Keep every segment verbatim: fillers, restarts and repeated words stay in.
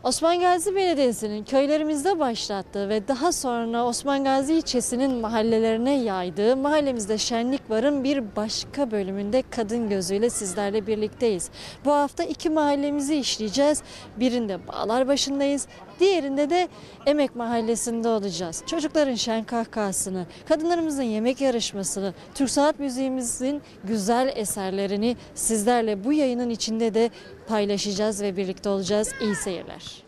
Osman Gazi Belediyesi'nin köylerimizde başlattığı ve daha sonra Osman Gazi ilçesinin mahallelerine yaydığı Mahallemizde Şenlik Var'ın bir başka bölümünde kadın gözüyle sizlerle birlikteyiz. Bu hafta iki mahallemizi işleyeceğiz. Birinde Bağlarbaşı'ndayız, diğerinde de Emek Mahallesi'nde olacağız. Çocukların şen kahkahasını, kadınlarımızın yemek yarışmasını, Türk sanat müziğimizin güzel eserlerini sizlerle bu yayının içinde de paylaşacağız ve birlikte olacağız. İyi seyirler.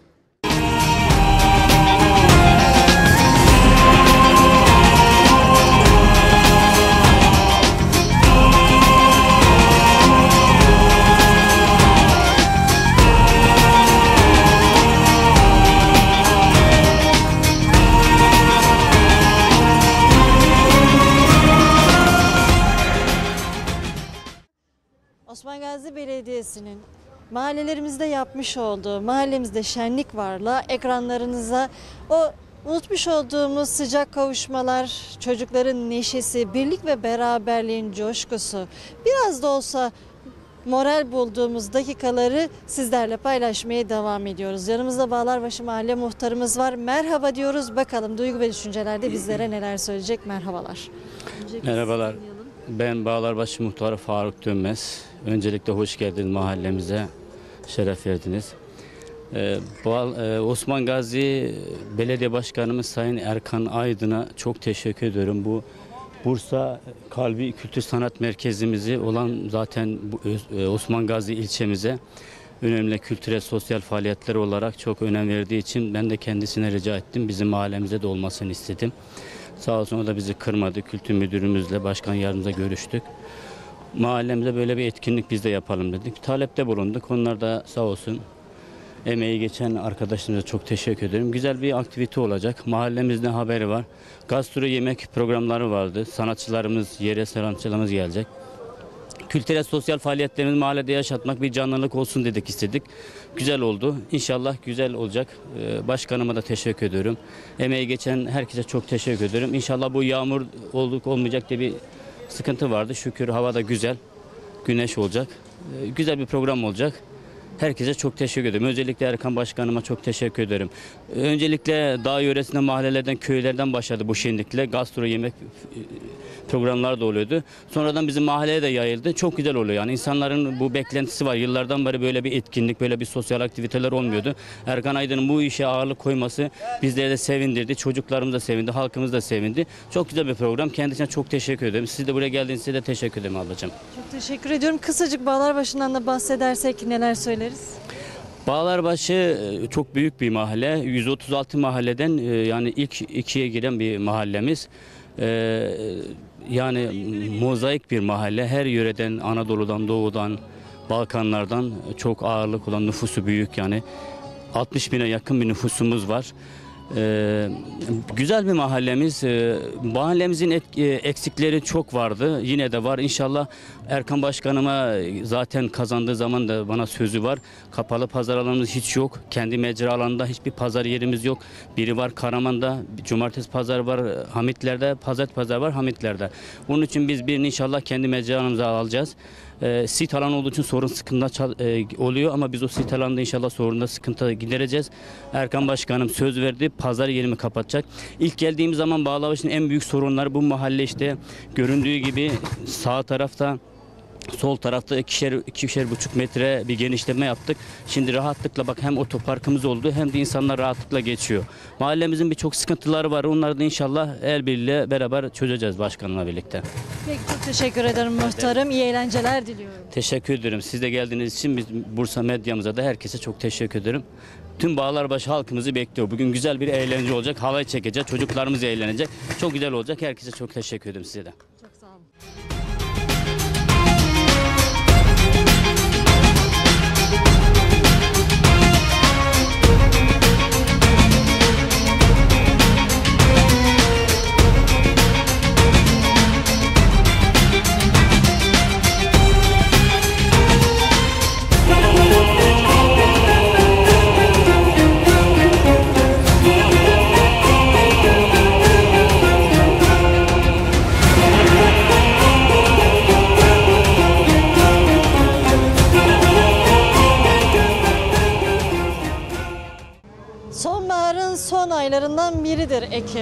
Osman Gazi Belediyesi'nin mahallelerimizde yapmış olduğu Mahallemizde Şenlik Var'la ekranlarınıza o unutmuş olduğumuz sıcak kavuşmalar, çocukların neşesi, birlik ve beraberliğin coşkusu, biraz da olsa moral bulduğumuz dakikaları sizlerle paylaşmaya devam ediyoruz. Yanımızda Bağlarbaşı Mahalle Muhtarımız var. Merhaba diyoruz. Bakalım duygu ve düşüncelerde bizlere neler söyleyecek. Merhabalar. Öncelikle Merhabalar. Ben Bağlarbaşı Muhtarı Faruk Dönmez. Öncelikle hoş geldiniz mahallemize. Şeref verdiniz. Ee, Osman Gazi Belediye Başkanımız Sayın Erkan Aydın'a çok teşekkür ediyorum. Bu Bursa Kalbi Kültür Sanat Merkezimizi olan zaten bu Osman Gazi ilçemize önemli kültürel sosyal faaliyetler olarak çok önem verdiği için ben de kendisine rica ettim. Bizim mahallemize de olmasını istedim. Sağ olsun o da bizi kırmadı. Kültür müdürümüzle, başkan yardımcımızla görüştük. Mahallemize böyle bir etkinlik biz de yapalım dedik. Talepte bulunduk. Onlar da sağ olsun emeği geçen arkadaşlarımıza çok teşekkür ederim. Güzel bir aktivite olacak. Mahallemizde haberi var. Gastro yemek programları vardı. Sanatçılarımız, yerel sanatçılarımız gelecek. Kültürel sosyal faaliyetlerimizi mahallede yaşatmak, bir canlılık olsun dedik, istedik. Güzel oldu. İnşallah güzel olacak. Başkanıma da teşekkür ediyorum. Emeği geçen herkese çok teşekkür ederim. İnşallah bu yağmur olduk olmayacak diye bir sıkıntı vardı. Şükür hava da güzel. Güneş olacak. Güzel bir program olacak. Herkese çok teşekkür ederim. Özellikle Erkan Başkanıma çok teşekkür ederim. Öncelikle dağ yöresinde mahallelerden, köylerden başladı bu şenlikle. Gastro yemek programlar da oluyordu. Sonradan bizim mahalleye de yayıldı. Çok güzel oluyor. Yani insanların bu beklentisi var. Yıllardan beri böyle bir etkinlik, böyle bir sosyal aktiviteler olmuyordu. Erkan Aydın'ın bu işe ağırlık koyması bizleri de sevindirdi. Çocuklarımız da sevindi, halkımız da sevindi. Çok güzel bir program. Kendisine çok teşekkür ederim. Siz de buraya geldiğinizde de teşekkür ederim ablacığım. Çok teşekkür ediyorum. Kısacık Bağlarbaşı'ndan da bahsedersek neler söyleriz? Bağlarbaşı çok büyük bir mahalle. yüz otuz altı mahalleden yani ilk ikiye giren bir mahallemiz. Yani mozaik bir mahalle. Her yöreden, Anadolu'dan, Doğu'dan, Balkanlardan çok ağırlık olan, nüfusu büyük yani. altmış bine yakın bir nüfusumuz var. Ee, güzel bir mahallemiz. Ee, mahallemizin et, e, eksikleri çok vardı. Yine de var. İnşallah Erkan Başkanıma zaten kazandığı zaman da bana sözü var. Kapalı pazar alanımız hiç yok. Kendi mecra alanında hiçbir pazar yerimiz yok. Biri var Karaman'da, cumartesi pazar var Hamitler'de, pazar pazar var Hamitler'de. Bunun için biz birini inşallah kendi mecra alanımıza alacağız. E, sit alanı olduğu için sorun sıkıntı e, oluyor ama biz o sit alanında inşallah sorunda sıkıntı gidereceğiz. Erkan Başkanım söz verdi, pazar yerimi kapatacak. İlk geldiğimiz zaman Bağlarbaşı'nın en büyük sorunları bu mahalle işte göründüğü gibi sağ tarafta, sol tarafta ikişer, ikişer buçuk metre bir genişleme yaptık. Şimdi rahatlıkla bak hem otoparkımız oldu hem de insanlar rahatlıkla geçiyor. Mahallemizin birçok sıkıntıları var. Onları da inşallah el birliğiyle beraber çözeceğiz başkanla birlikte. Peki çok teşekkür ederim muhtarım. İyi eğlenceler diliyorum. Teşekkür ederim. Siz de geldiğiniz için biz Bursa medyamıza da herkese çok teşekkür ederim. Tüm Bağlarbaşı halkımızı bekliyor. Bugün güzel bir eğlence olacak. Havayı çekeceğiz. Çocuklarımız eğlenecek. Çok güzel olacak. Herkese çok teşekkür ederim size de. Çok sağ olun. aylarından biridir Ekim.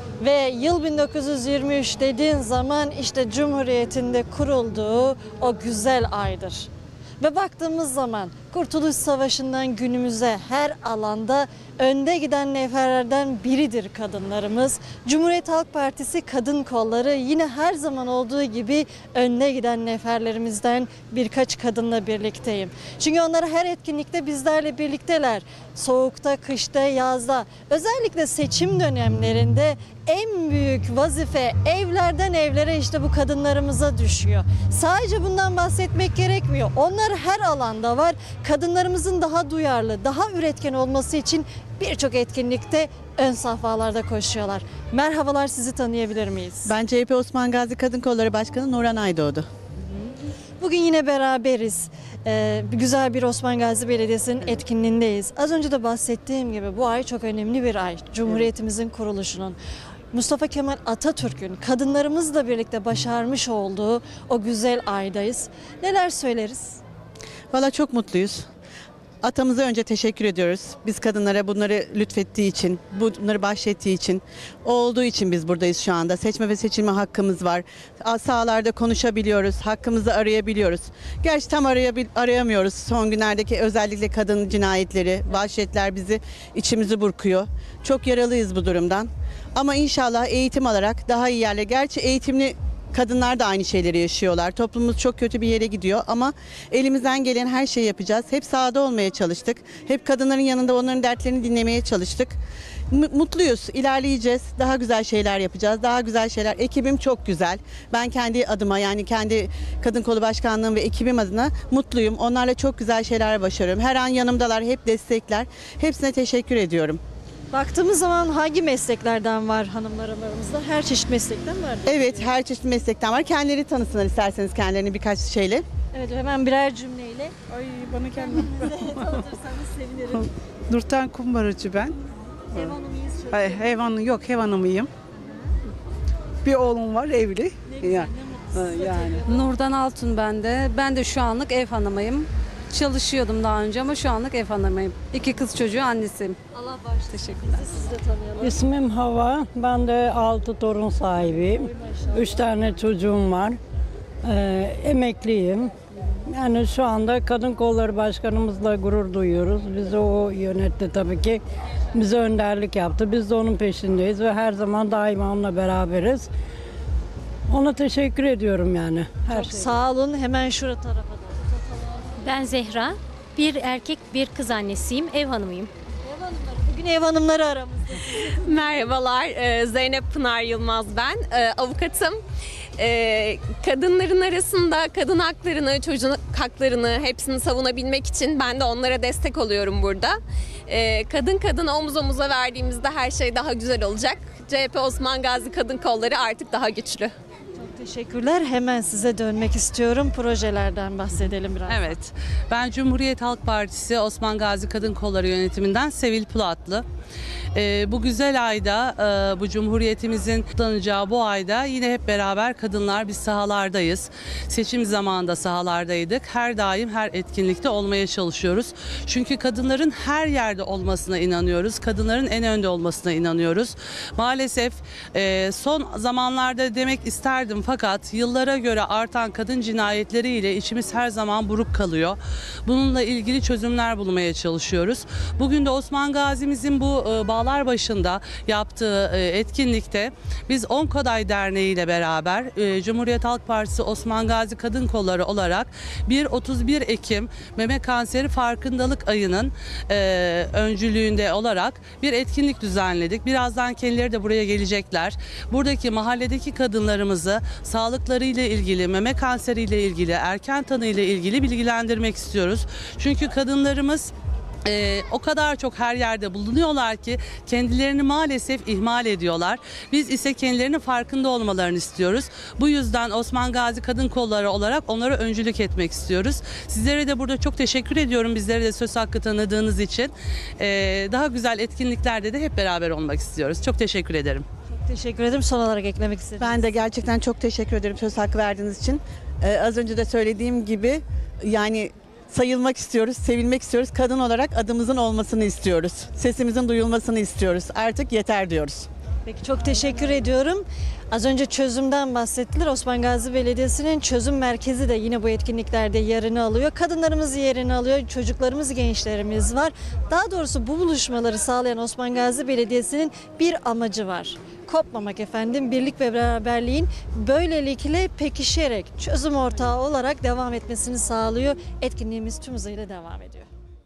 Ve yıl bin dokuz yüz yirmi üç dediğin zaman işte Cumhuriyet'in de kurulduğu o güzel aydır. Ve baktığımız zaman Kurtuluş Savaşı'ndan günümüze her alanda önde giden neferlerden biridir kadınlarımız. Cumhuriyet Halk Partisi Kadın Kolları yine her zaman olduğu gibi önde giden neferlerimizden birkaç kadınla birlikteyim. Çünkü onlar her etkinlikte bizlerle birlikteler. Soğukta, kışta, yazda, özellikle seçim dönemlerinde en büyük vazife evlerden evlere işte bu kadınlarımıza düşüyor. Sadece bundan bahsetmek gerekmiyor. Onlar her alanda var. Kadınlarımızın daha duyarlı, daha üretken olması için birçok etkinlikte ön safhalarda koşuyorlar. Merhabalar, sizi tanıyabilir miyiz? Ben C H P Osman Gazi Kadın Kolları Başkanı Nurhan Aydoğdu. Bugün yine beraberiz. Ee, güzel bir Osman Gazi Belediyesi'nin etkinliğindeyiz. Az önce de bahsettiğim gibi bu ay çok önemli bir ay. Cumhuriyetimizin kuruluşunun. Mustafa Kemal Atatürk'ün kadınlarımızla birlikte başarmış olduğu o güzel aydayız. Neler söyleriz? Valla çok mutluyuz. Atamıza önce teşekkür ediyoruz. Biz kadınlara bunları lütfettiği için, bunları bahşettiği için, o olduğu için biz buradayız şu anda. Seçme ve seçilme hakkımız var. Sahalarda konuşabiliyoruz, hakkımızı arayabiliyoruz. Gerçi tam arayabil- arayamıyoruz. Son günlerdeki özellikle kadın cinayetleri, vahşetler bizi içimizi burkuyor. Çok yaralıyız bu durumdan. Ama inşallah eğitim alarak daha iyi yerlere, gerçi eğitimli kadınlar da aynı şeyleri yaşıyorlar. Toplumumuz çok kötü bir yere gidiyor ama elimizden gelen her şeyi yapacağız. Hep sahada olmaya çalıştık. Hep kadınların yanında onların dertlerini dinlemeye çalıştık. M- Mutluyuz, ilerleyeceğiz. Daha güzel şeyler yapacağız. Daha güzel şeyler. Ekibim çok güzel. Ben kendi adıma, yani kendi Kadın Kolu Başkanlığım ve ekibim adına mutluyum. Onlarla çok güzel şeyler başarıyorum. Her an yanımdalar, hep destekler. Hepsine teşekkür ediyorum. Baktığımız zaman hangi mesleklerden var hanımlarımızda? Her çeşit meslekten var. diye Evet, düşünüyorum. her çeşit meslekten var. Kendileri tanısınlar isterseniz kendilerini birkaç şeyle. Evet, hemen birer cümleyle Ay bana kendim. tanıtırsanız sevinirim. Nurten Kumbaracı ben. Ev hanımıyız çok. Ay, ev hanı yok, ev hanımıyım. Bir oğlum var, evli. Ne güzel, Yani, ne mutlu size yani. tabii. Nurdan Altun ben de. Ben de şu anlık ev hanımıyım. Çalışıyordum daha önce ama şu anlık ev hanımıyım. İki kız çocuğu annesiyim. Allah bağışlasın. Teşekkürler. Bizi siz de tanıyalım. İsmim Hava. Ben de altı torun sahibiyim. Maşallah. Üç tane çocuğum var. Ee, emekliyim. Yani şu anda Kadın Kolları Başkanımızla gurur duyuyoruz. Bizi o yönetti tabii ki. Bize önderlik yaptı. Biz de onun peşindeyiz ve her zaman daima onunla beraberiz. Ona teşekkür ediyorum yani. Her Çok şey. sağ olun. Hemen şura tarafa da uzatalım. Ben Zehra. Bir erkek, bir kız annesiyim. Ev hanımıyım. Ev hanımları. Bugün ev hanımları aramızda. Merhabalar, e, Zeynep Pınar Yılmaz ben, E, avukatım. E, Kadınların arasında kadın haklarını, çocuk haklarını hepsini savunabilmek için ben de onlara destek oluyorum burada. E, Kadın kadına omuz omuza verdiğimizde her şey daha güzel olacak. C H P Osman Gazi Kadın Kolları artık daha güçlü. Çok teşekkürler. Hemen size dönmek istiyorum. Projelerden bahsedelim biraz. Evet, ben Cumhuriyet Halk Partisi Osman Gazi Kadın Kolları yönetiminden Sevil Pulatlı. Ee, bu güzel ayda, e, bu Cumhuriyetimizin kutlanacağı bu ayda yine hep beraber kadınlar biz sahalardayız. Seçim zamanında sahalardaydık. Her daim her etkinlikte olmaya çalışıyoruz. Çünkü kadınların her yerde olmasına inanıyoruz. Kadınların en önde olmasına inanıyoruz. Maalesef e, son zamanlarda demek isterdim fakat yıllara göre artan kadın cinayetleriyle içimiz her zaman buruk kalıyor. Bununla ilgili çözümler bulmaya çalışıyoruz. Bugün de Osman Gazi'mizin bu e, Bağlar başında yaptığı e, etkinlikte biz Onkoday Derneği ile beraber e, Cumhuriyet Halk Partisi Osman Gazi Kadın Kolları olarak bir otuz bir Ekim Meme Kanseri Farkındalık Ayı'nın e, öncülüğünde olarak bir etkinlik düzenledik. Birazdan kendileri de buraya gelecekler. Buradaki mahalledeki kadınlarımızı sağlıklarıyla ilgili, meme kanseriyle ilgili, erken tanı ile ilgili bilgilendirmek istiyoruz. Çünkü kadınlarımız Ee, o kadar çok her yerde bulunuyorlar ki kendilerini maalesef ihmal ediyorlar. Biz ise kendilerinin farkında olmalarını istiyoruz. Bu yüzden Osman Gazi Kadın Kolları olarak onlara öncülük etmek istiyoruz. Sizlere de burada çok teşekkür ediyorum. Bizlere de söz hakkı tanıdığınız için. Ee, daha güzel etkinliklerde de hep beraber olmak istiyoruz. Çok teşekkür ederim. Çok teşekkür ederim. Son olarak eklemek istedim. Ben de gerçekten çok teşekkür ederim söz hakkı verdiğiniz için. Ee, az önce de söylediğim gibi yani sayılmak istiyoruz, sevilmek istiyoruz. Kadın olarak adımızın olmasını istiyoruz. Sesimizin duyulmasını istiyoruz. Artık yeter diyoruz. Peki çok teşekkür ediyorum. Az önce çözümden bahsettiler. Osman Gazi Belediyesi'nin çözüm merkezi de yine bu etkinliklerde yerini alıyor. Kadınlarımız yerini alıyor. Çocuklarımız, gençlerimiz var. Daha doğrusu bu buluşmaları sağlayan Osman Gazi Belediyesi'nin bir amacı var. Kopmamak efendim, birlik ve beraberliğin böylelikle pekişerek çözüm ortağı olarak devam etmesini sağlıyor. Etkinliğimiz tüm hızıyla devam ediyor.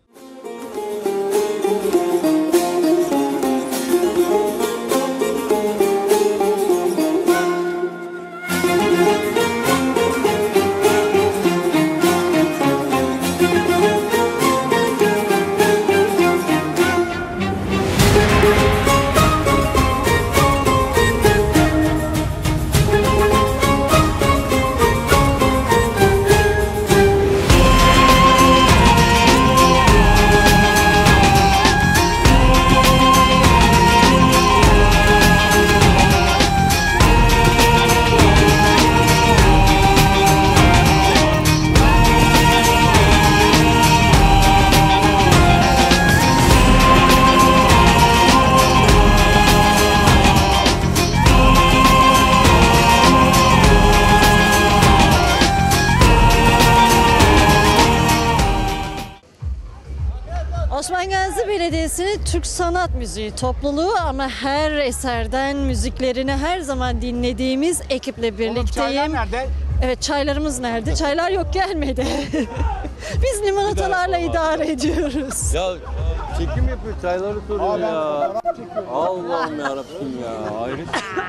Osman Gazi Belediyesi'nin Türk Sanat Müziği topluluğu ama her eserden müziklerini her zaman dinlediğimiz ekiple birlikteyim. Oğlum çaylar nerede? Evet, çaylarımız nerede? Çaylar yok, gelmedi. Biz limonatalarla idare ediyoruz. Ya çekim yapıyor, çayları soruyor ya. Allah'ım yarabbim ya. Hayret.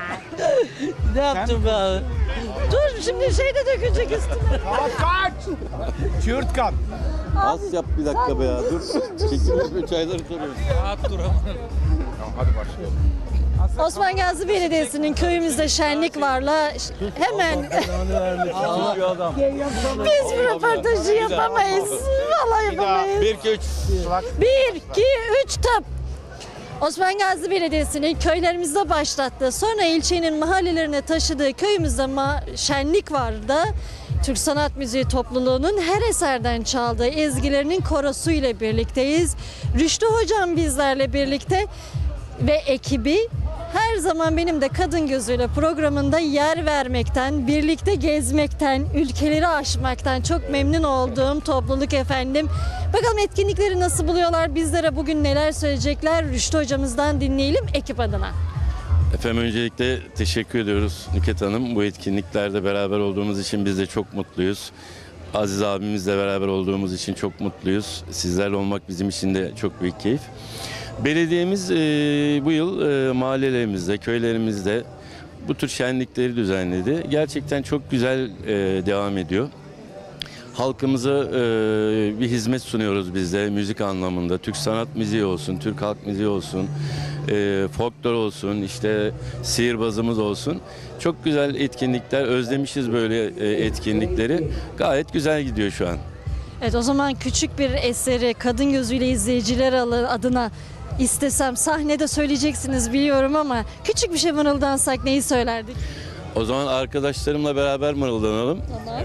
Ne yaptın be abi? Dur şimdi şey de dökülecek üstüne. Kaç! Çığırtkan. Az yap bir dakika be ya. Dur. Çekim yapıyor, çayları soruyor. Rahat dur ama. Hadi başlayalım. Osman Gazi Belediyesi'nin köyümüzde şenlik varla hemen Bir adam. biz bu röportajı yapamayız. Vallahi yapamayız. Bir, iki, üç. Bir, iki, üç tıp. Osman Gazi Belediyesi'nin köylerimizde başlattığı, sonra ilçenin mahallelerine taşıdığı köyümüzde ma- şenlik vardı. Türk Sanat Müziği topluluğunun her eserden çaldığı ezgilerinin korosu ile birlikteyiz. Rüştü Hocam bizlerle birlikte ve ekibi her zaman benim de Kadın Gözüyle programında yer vermekten, birlikte gezmekten, ülkeleri aşmaktan çok memnun olduğum topluluk efendim. Bakalım etkinlikleri nasıl buluyorlar, bizlere bugün neler söyleyecekler, Rüştü Hocamızdan dinleyelim ekip adına. Efendim öncelikle teşekkür ediyoruz Nüket Hanım. Bu etkinliklerde beraber olduğumuz için biz de çok mutluyuz. Aziz abimizle beraber olduğumuz için çok mutluyuz. Sizlerle olmak bizim için de çok büyük keyif. Belediyemiz e, bu yıl e, mahallelerimizde, köylerimizde bu tür şenlikleri düzenledi. Gerçekten çok güzel e, devam ediyor. Halkımıza e, bir hizmet sunuyoruz biz de müzik anlamında. Türk sanat müziği olsun, Türk halk müziği olsun, e, folklor olsun, işte sihirbazımız olsun. Çok güzel etkinlikler, özlemişiz böyle e, etkinlikleri. Gayet güzel gidiyor şu an. Evet, o zaman küçük bir eseri Kadın Gözüyle izleyiciler adına istesem, sahnede söyleyeceksiniz biliyorum ama küçük bir şey mırıldansak neyi söylerdik? O zaman arkadaşlarımla beraber mırıldanalım. Tamam.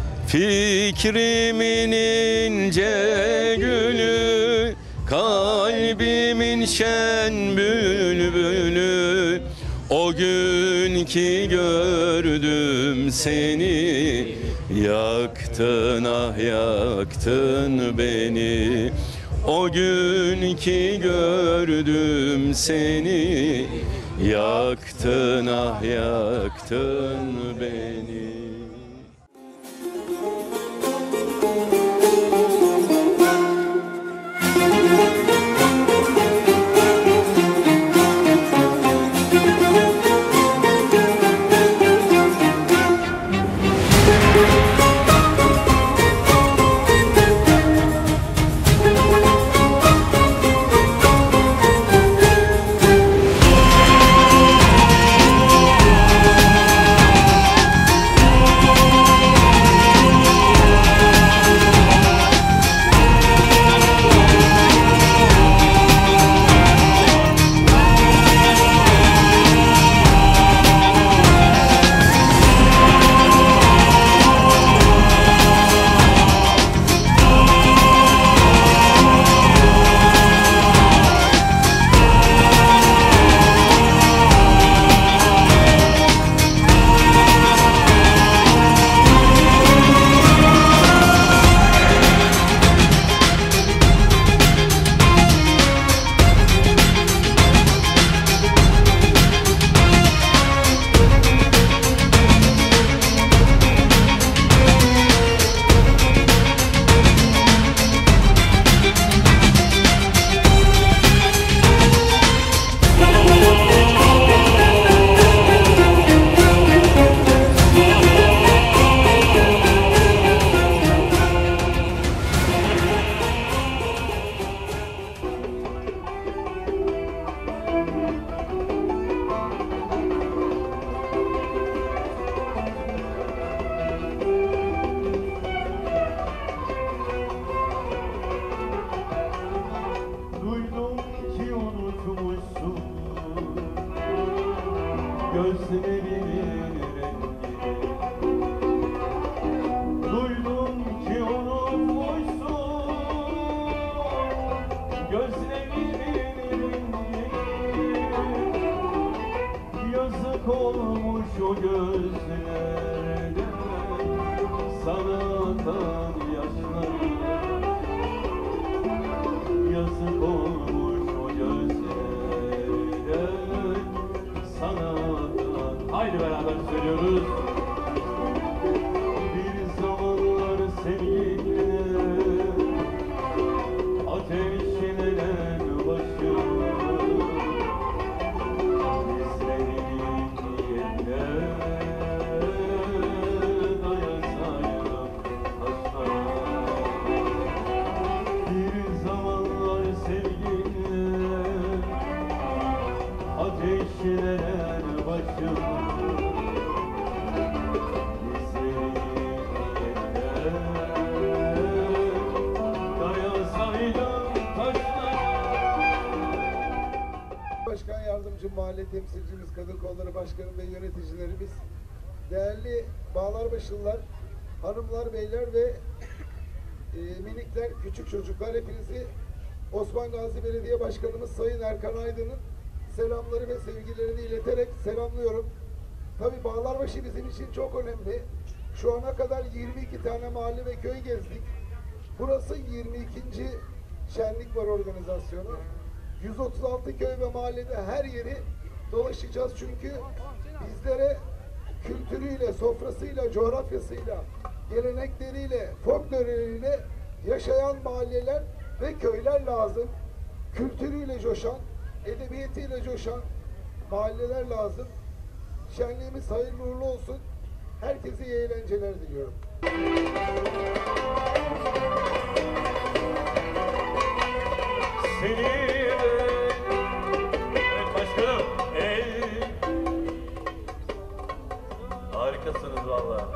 Fikrimin ince gülü, kalbimin şen bülbülü. O gün ki gördüm seni, yaktın ah yaktın beni. O gün ki gördüm seni, yaktın ah yaktın beni. gözlerinin rengi. Duydum ki unutmuşsun gözlerinin rengi. Yazık olmuş o gözlerden sana atan yaşları. Yazık olmuş o gözlerden sana atan. Haydi beraber söylüyoruz. Bir zamanlar sevgiyle ateşlenen başım bizlerin yerine dayasaydım taşlara. Bir zamanlar sevgiyle ateşlenen başım bizlerin yerine dayasaydım taşlara. Başkan Yardımcı Mahalle Temsilcimiz, Kadın Kolları Başkanı ve yöneticilerimiz, değerli Bağlarbaşılılar, hanımlar, beyler ve e, minikler, küçük çocuklar, hepinizi Osman Gazi Belediye Başkanımız Sayın Erkan Aydın'ın selamları ve sevgilerini ileterek selamlıyorum. Tabii Bağlarbaşı bizim için çok önemli. Şu ana kadar yirmi iki tane mahalle ve köy gezdik. Burası yirmi ikinci Şenlik Var organizasyonu. yüz otuz altı köy ve mahallede her yeri dolaşacağız çünkü bizlere kültürüyle, sofrasıyla, coğrafyasıyla, gelenekleriyle, folkloruyla yaşayan mahalleler ve köyler lazım. Kültürüyle coşan, edebiyatıyla coşan mahalleler lazım. Şenliğimiz hayırlı uğurlu olsun. Herkese iyi eğlenceler diliyorum. Seni evet başkanım. Ey. Harikasınız valla.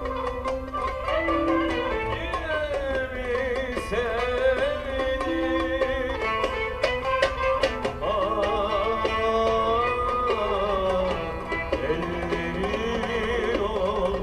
Yine mi sevdik? Ah, ellerin olsun.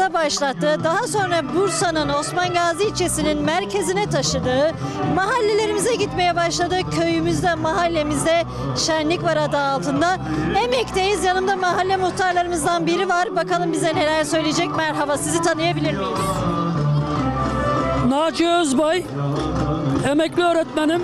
köylerimizde başlattığı, daha sonra Bursa'nın Osman Gazi ilçesinin merkezine taşıdığı, mahallelerimize gitmeye başladığı köyümüzde, mahallemizde şenlik var adı altında. Emek'teyiz. Yanımda mahalle muhtarlarımızdan biri var. Bakalım bize neler söyleyecek. Merhaba, sizi tanıyabilir miyiz? Naci Özbay, emekli öğretmenim.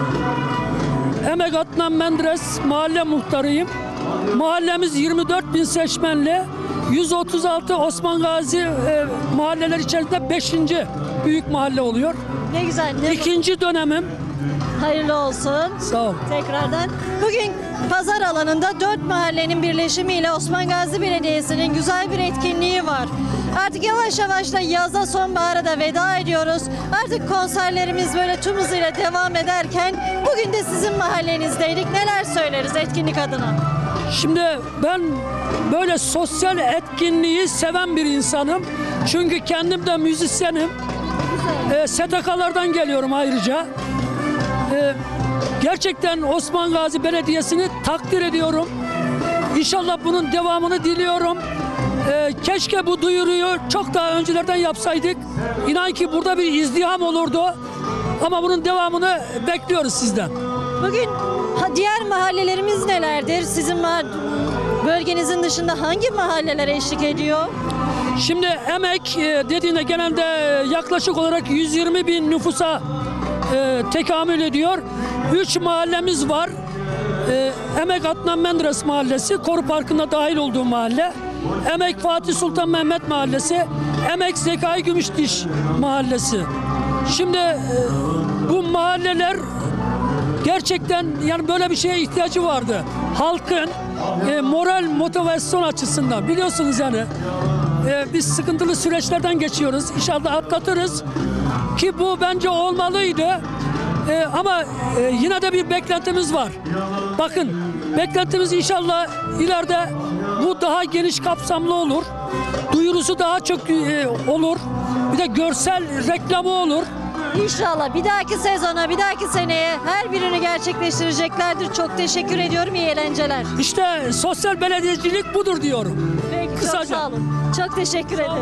Emek Adnan Menderes mahalle muhtarıyım. Mahallemiz yirmi dört bin seçmenli, yüz otuz altı Osman Gazi e, mahalleler içerisinde beşinci büyük mahalle oluyor. Ne güzel. Ne İkinci dönemim. Hayırlı olsun. Sağ ol. Tekrardan. Bugün pazar alanında dört mahallenin birleşimiyle Osman Gazi Belediyesi'nin güzel bir etkinliği var. Artık yavaş yavaş da yaza, sonbahara da veda ediyoruz. Artık konserlerimiz böyle tüm hızıyla devam ederken bugün de sizin mahallenizdeydik. Neler söyleriz etkinlik adına? Şimdi ben böyle sosyal etkinliği seven bir insanım. Çünkü kendim de müzisyenim. E, S T K'lardan geliyorum ayrıca. E, gerçekten Osman Gazi Belediyesi'ni takdir ediyorum. İnşallah bunun devamını diliyorum. E, keşke bu duyuruyu çok daha öncelerden yapsaydık. İnan ki burada bir izdiham olurdu. Ama bunun devamını bekliyoruz sizden. Bugün diğer mahallelerimiz nelerdir? Sizin bölgenizin dışında hangi mahalleler eşlik ediyor? Şimdi Emek dediğinde genelde yaklaşık olarak yüz yirmi bin nüfusa e, tekamül ediyor. Üç mahallemiz var. E, Emek Adnan Menderes Mahallesi, Koru Parkı'nda dahil olduğu mahalle. Emek Fatih Sultan Mehmet Mahallesi, Emek Zekai Gümüşdiş Mahallesi. Şimdi e, bu mahalleler gerçekten yani böyle bir şeye ihtiyacı vardı. Halkın e, moral motivasyon açısından biliyorsunuz yani e, biz sıkıntılı süreçlerden geçiyoruz. İnşallah atlatırız ki bu bence olmalıydı. E, ama e, yine de bir beklentimiz var. Bakın beklentimiz inşallah ileride bu daha geniş kapsamlı olur. Duyurusu daha çok e, olur. Bir de görsel reklamı olur. İnşallah bir dahaki sezona, bir dahaki seneye her birini gerçekleştireceklerdir. Çok teşekkür ediyorum. İyi eğlenceler. İşte sosyal belediyecilik budur diyorum. Peki, Kısaca. çok sağ olun. Çok teşekkür ederim.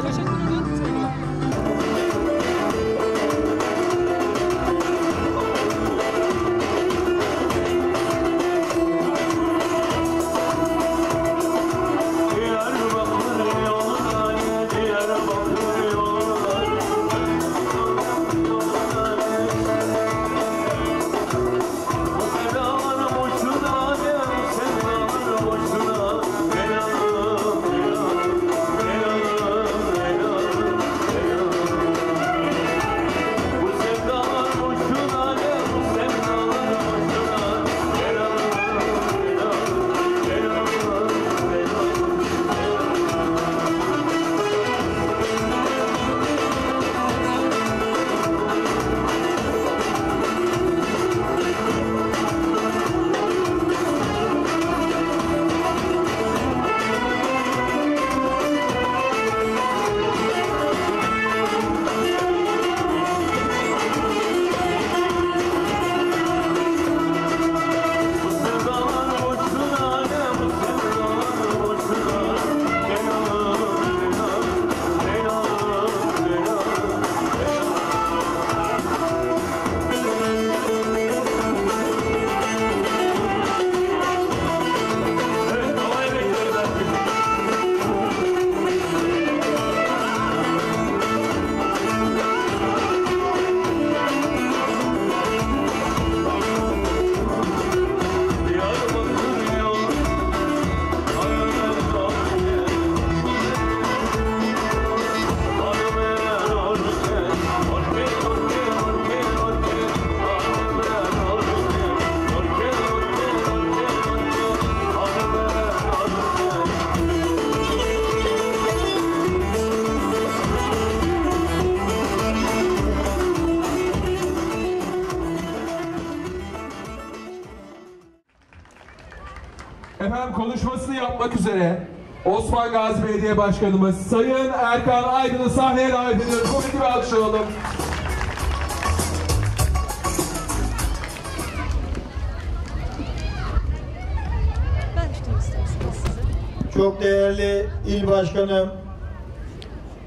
Efendim konuşmasını yapmak üzere Osman Gazi Belediye Başkanımız Sayın Erkan Aydın'ı sahneye davet ediyoruz. Kuvvetli bir alkış alalım. Çok değerli il başkanım,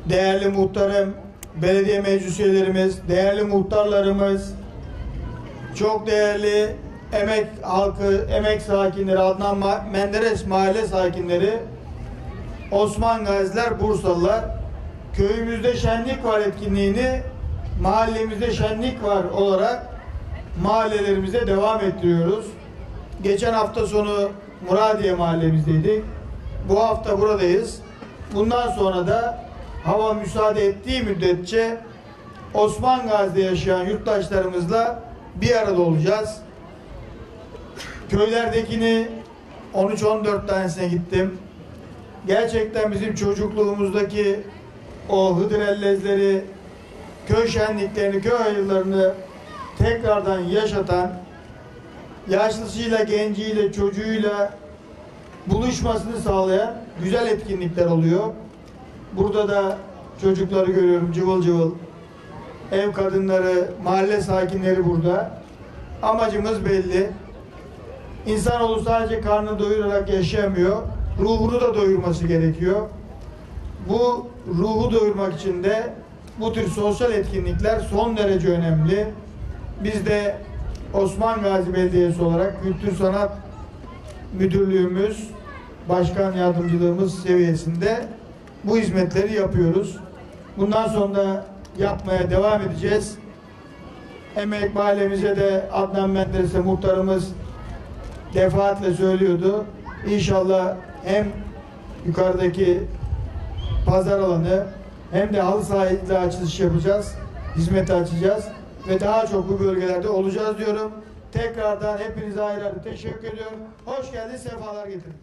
değerli muhtarım, belediye meclis üyelerimiz, değerli muhtarlarımız, çok değerli emek halkı, emek sakinleri, Adnan Menderes mahalle sakinleri, Osman Gaziler, Bursalılar, köyümüzde şenlik var etkinliğini mahallemizde şenlik var olarak mahallelerimize devam ettiriyoruz. Geçen hafta sonu Muradiye mahallemizdeydik. Bu hafta buradayız. Bundan sonra da hava müsaade ettiği müddetçe Osman Gazi'de yaşayan yurttaşlarımızla bir arada olacağız. Köylerdekini on üç on dört tanesine gittim. Gerçekten bizim çocukluğumuzdaki o hıdrellezleri, köy şenliklerini, köy hayırlarını tekrardan yaşatan, yaşlısıyla, genciyle, çocuğuyla buluşmasını sağlayan güzel etkinlikler oluyor. Burada da çocukları görüyorum cıvıl cıvıl. Ev kadınları, mahalle sakinleri burada. Amacımız belli. İnsanoğlu sadece karnını doyurarak yaşayamıyor. Ruhunu da doyurması gerekiyor. Bu ruhu doyurmak için de bu tür sosyal etkinlikler son derece önemli. Biz de Osman Gazi Belediyesi olarak Kültür Sanat Müdürlüğümüz, Başkan Yardımcılığımız seviyesinde bu hizmetleri yapıyoruz. Bundan sonra yapmaya devam edeceğiz. Emek mahallemize de Adnan Menderes'e muhtarımız defaatle söylüyordu. İnşallah hem yukarıdaki pazar alanı hem de halı sahayla açılış yapacağız. Hizmeti açacağız ve daha çok bu bölgelerde olacağız diyorum. Tekrardan hepinize ayrı ayrı teşekkür ediyorum. Hoş geldiniz, sefalar getirdiniz.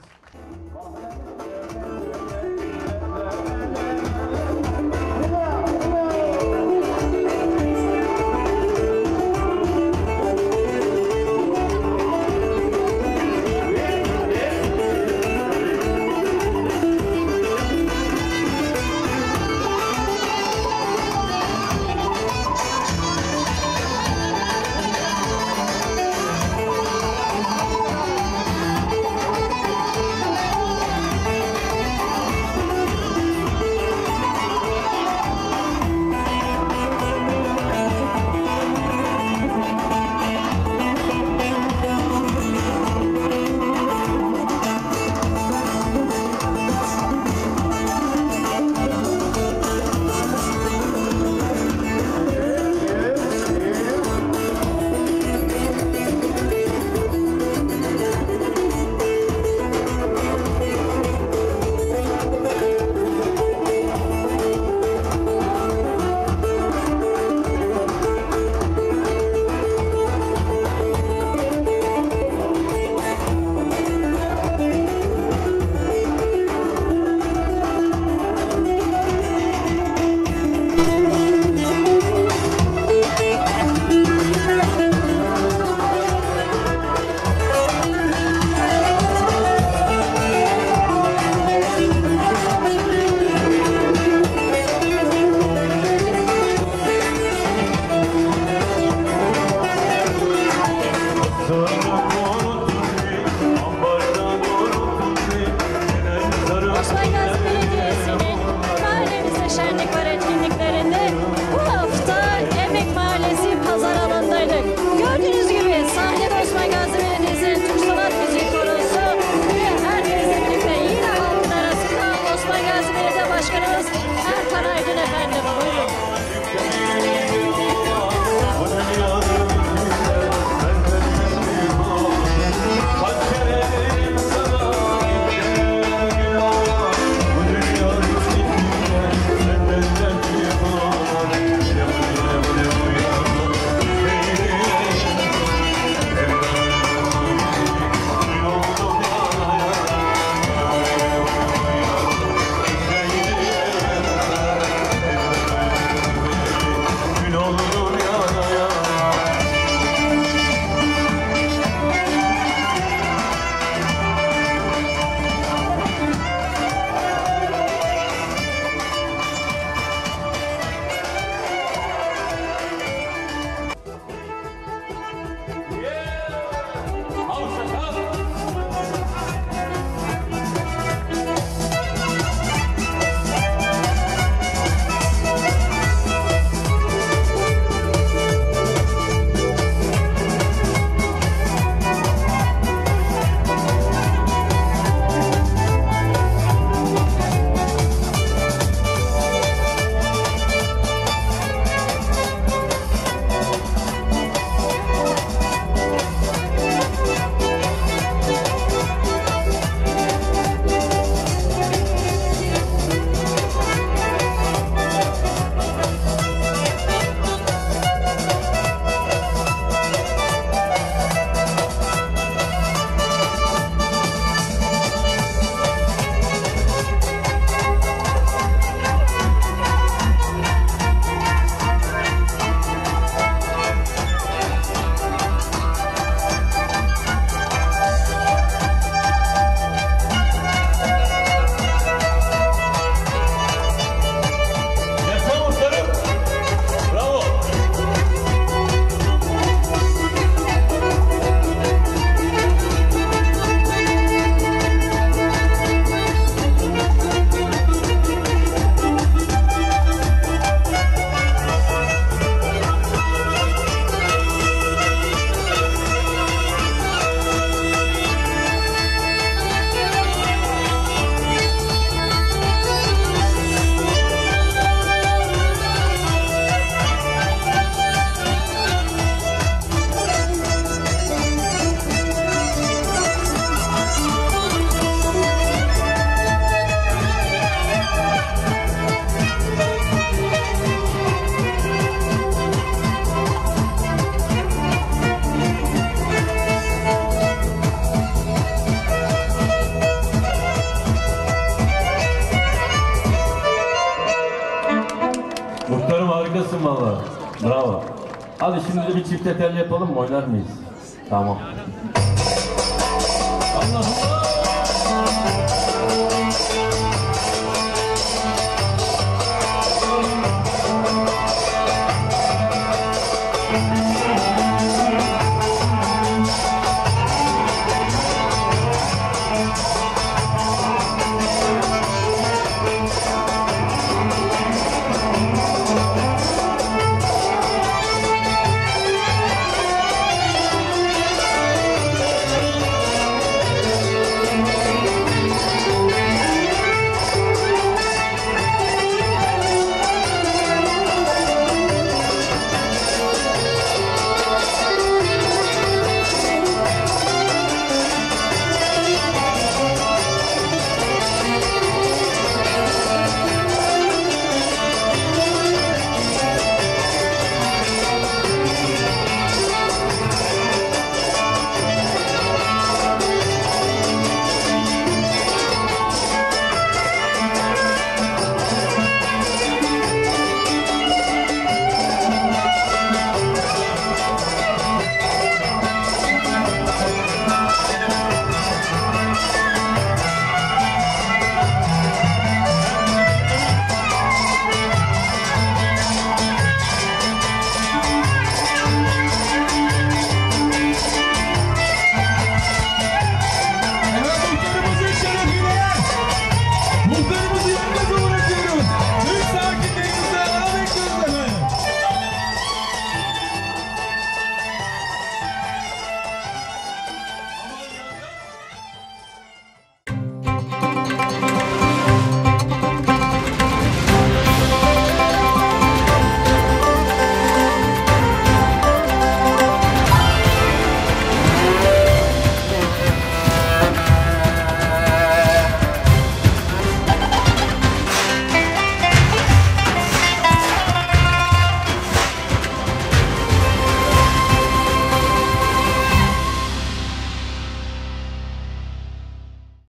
harikasın valla. Bravo. Hadi şimdi de bir çift tel yapalım mı? Oynar mıyız? Tamam. Allah Allah.